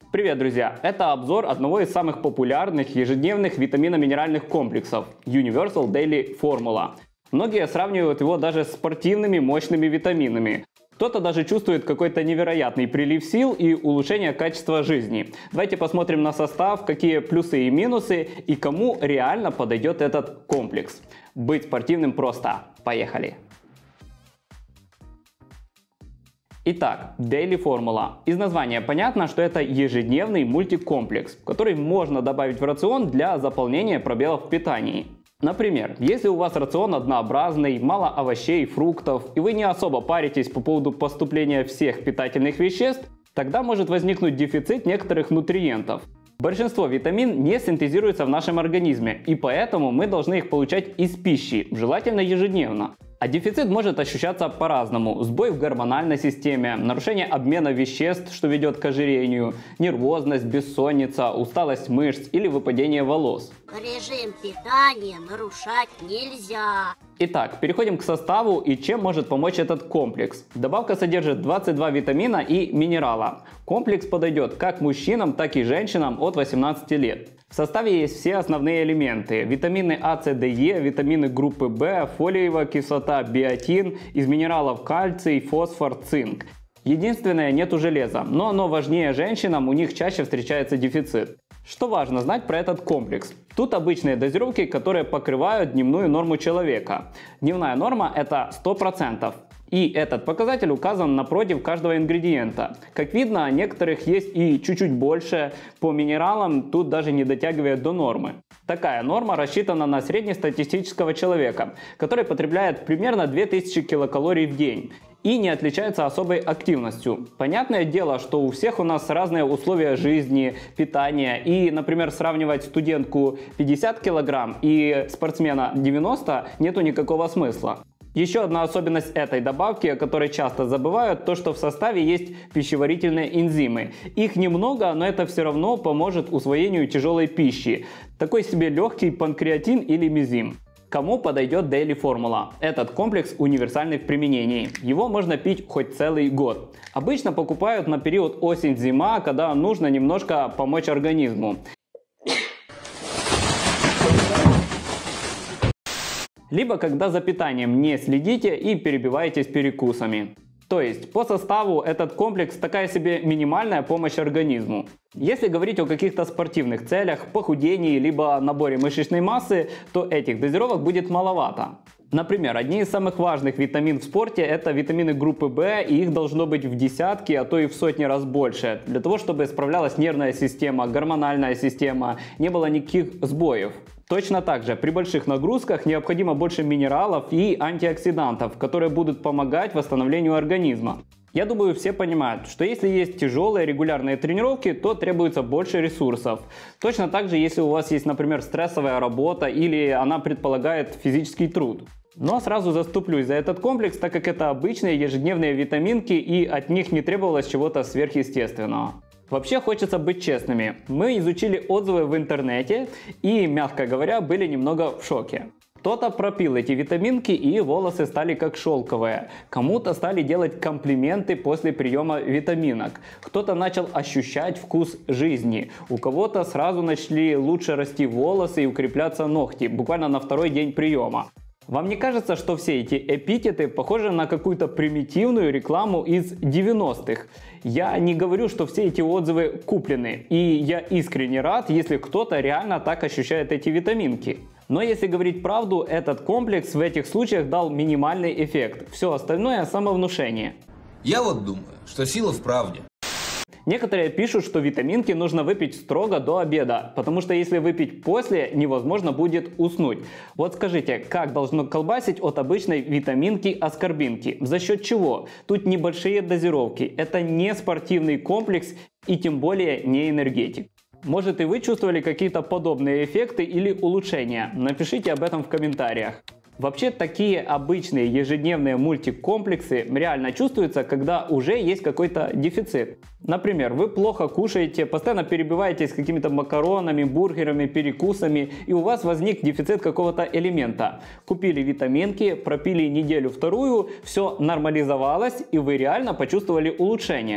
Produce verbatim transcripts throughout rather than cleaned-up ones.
Привет, друзья! Это обзор одного из самых популярных ежедневных витаминно-минеральных комплексов – Universal Daily Formula. Многие сравнивают его даже с спортивными мощными витаминами. Кто-то даже чувствует какой-то невероятный прилив сил и улучшение качества жизни. Давайте посмотрим на состав, какие плюсы и минусы и кому реально подойдет этот комплекс. Быть спортивным просто. Поехали! Итак, Daily Formula. Из названия понятно, что это ежедневный мультикомплекс, который можно добавить в рацион для заполнения пробелов в питании. Например, если у вас рацион однообразный, мало овощей, фруктов, и вы не особо паритесь по поводу поступления всех питательных веществ, тогда может возникнуть дефицит некоторых нутриентов. Большинство витамин не синтезируется в нашем организме, и поэтому мы должны их получать из пищи, желательно ежедневно. А дефицит может ощущаться по-разному. Сбой в гормональной системе, нарушение обмена веществ, что ведет к ожирению, нервозность, бессонница, усталость мышц или выпадение волос. Режим питания нарушать нельзя. Итак, переходим к составу и чем может помочь этот комплекс. Добавка содержит двадцать два витамина и минерала. Комплекс подойдет как мужчинам, так и женщинам от восемнадцати лет. В составе есть все основные элементы. Витамины А, С, Д, Е, витамины группы В, фолиевая кислота, биотин, из минералов кальций, фосфор, цинк. Единственное, нету железа, но оно важнее женщинам, у них чаще встречается дефицит. Что важно знать про этот комплекс? Тут обычные дозировки, которые покрывают дневную норму человека. Дневная норма это сто процентов. И этот показатель указан напротив каждого ингредиента. Как видно, некоторых есть и чуть-чуть больше. По минералам тут даже не дотягивает до нормы. Такая норма рассчитана на среднестатистического человека, который потребляет примерно две тысячи килокалорий в день и не отличается особой активностью. Понятное дело, что у всех у нас разные условия жизни, питания, и, например, сравнивать студентку пятьдесят килограмм и спортсмена девяносто нету никакого смысла. Еще одна особенность этой добавки, о которой часто забывают, то что в составе есть пищеварительные энзимы. Их немного, но это все равно поможет усвоению тяжелой пищи. Такой себе легкий панкреатин или мезим. Кому подойдет Daily Formula? Этот комплекс универсальный в применении. Его можно пить хоть целый год. Обычно покупают на период осень-зима, когда нужно немножко помочь организму. Либо когда за питанием не следите и перебиваетесь перекусами. То есть по составу этот комплекс такая себе минимальная помощь организму. Если говорить о каких-то спортивных целях, похудении либо наборе мышечной массы, то этих дозировок будет маловато. Например, одни из самых важных витамин в спорте это витамины группы В, и их должно быть в десятки, а то и в сотни раз больше, для того чтобы справлялась нервная система, гормональная система, не было никаких сбоев. Точно так же при больших нагрузках необходимо больше минералов и антиоксидантов, которые будут помогать восстановлению организма. Я думаю, все понимают, что если есть тяжелые регулярные тренировки, то требуется больше ресурсов. Точно так же, если у вас есть, например, стрессовая работа или она предполагает физический труд. Но сразу заступлюсь за этот комплекс, так как это обычные ежедневные витаминки и от них не требовалось чего-то сверхъестественного. Вообще хочется быть честными. Мы изучили отзывы в интернете и, мягко говоря, были немного в шоке. Кто-то пропил эти витаминки и волосы стали как шелковые. Кому-то стали делать комплименты после приема витаминок. Кто-то начал ощущать вкус жизни. У кого-то сразу начали лучше расти волосы и укрепляться ногти, буквально на второй день приема. Вам не кажется, что все эти эпитеты похожи на какую-то примитивную рекламу из девяностых? Я не говорю, что все эти отзывы куплены, и я искренне рад, если кто-то реально так ощущает эти витаминки. Но если говорить правду, этот комплекс в этих случаях дал минимальный эффект. Все остальное самовнушение. Я вот думаю, что сила в правде. Некоторые пишут, что витаминки нужно выпить строго до обеда, потому что если выпить после, невозможно будет уснуть. Вот скажите, как должно колбасить от обычной витаминки аскорбинки? За счет чего? Тут небольшие дозировки, это не спортивный комплекс и тем более не энергетик. Может и вы чувствовали какие-то подобные эффекты или улучшения? Напишите об этом в комментариях. Вообще такие обычные ежедневные мультикомплексы реально чувствуются, когда уже есть какой-то дефицит. Например, вы плохо кушаете, постоянно перебиваетесь какими-то макаронами, бургерами, перекусами, и у вас возник дефицит какого-то элемента. Купили витаминки, пропили неделю-вторую, все нормализовалось, и вы реально почувствовали улучшение.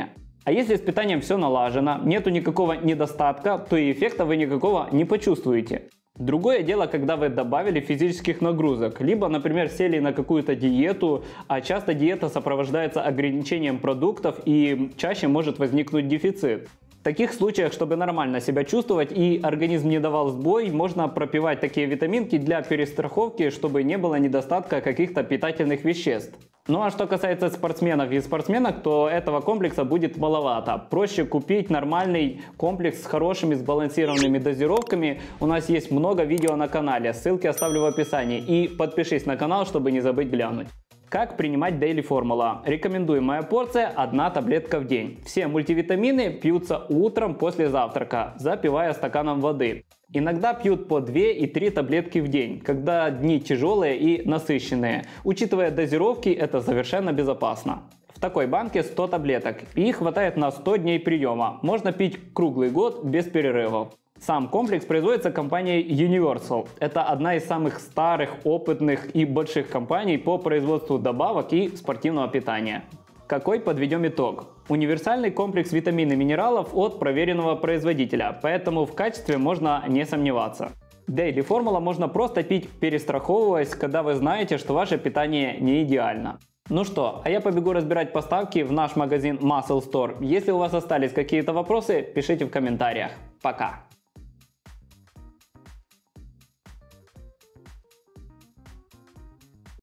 А если с питанием все налажено, нету никакого недостатка, то и эффекта вы никакого не почувствуете. Другое дело, когда вы добавили физических нагрузок, либо, например, сели на какую-то диету, а часто диета сопровождается ограничением продуктов и чаще может возникнуть дефицит. В таких случаях, чтобы нормально себя чувствовать и организм не давал сбой, можно пропивать такие витаминки для перестраховки, чтобы не было недостатка каких-то питательных веществ. Ну а что касается спортсменов и спортсменок, то этого комплекса будет маловато. Проще купить нормальный комплекс с хорошими сбалансированными дозировками. У нас есть много видео на канале, ссылки оставлю в описании. И подпишись на канал, чтобы не забыть глянуть. Как принимать Daily Formula? Рекомендуемая порция – одна таблетка в день. Все мультивитамины пьются утром после завтрака, запивая стаканом воды. Иногда пьют по две и три таблетки в день, когда дни тяжелые и насыщенные. Учитывая дозировки, это совершенно безопасно. В такой банке сто таблеток, и их хватает на сто дней приема. Можно пить круглый год без перерывов. Сам комплекс производится компанией Universal. Это одна из самых старых, опытных и больших компаний по производству добавок и спортивного питания. Какой подведем итог? Универсальный комплекс витамин и минералов от проверенного производителя, поэтому в качестве можно не сомневаться. Daily Formula можно просто пить, перестраховываясь, когда вы знаете, что ваше питание не идеально. Ну что, а я побегу разбирать поставки в наш магазин Muscle Store. Если у вас остались какие-то вопросы, пишите в комментариях. Пока!